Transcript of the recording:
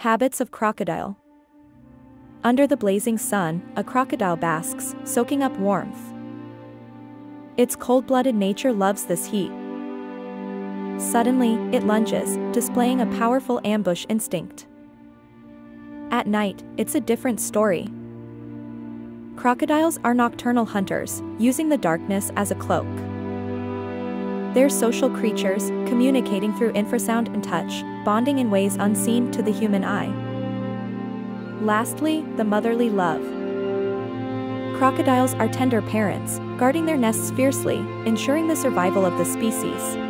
Habits of crocodile. Under the blazing sun, a crocodile basks, soaking up warmth. Its cold-blooded nature loves this heat. Suddenly, it lunges, displaying a powerful ambush instinct. At night, it's a different story. Crocodiles are nocturnal hunters, using the darkness as a cloak. They're social creatures, communicating through infrasound and touch, bonding in ways unseen to the human eye. Lastly, the motherly love. Crocodiles are tender parents, guarding their nests fiercely, ensuring the survival of the species.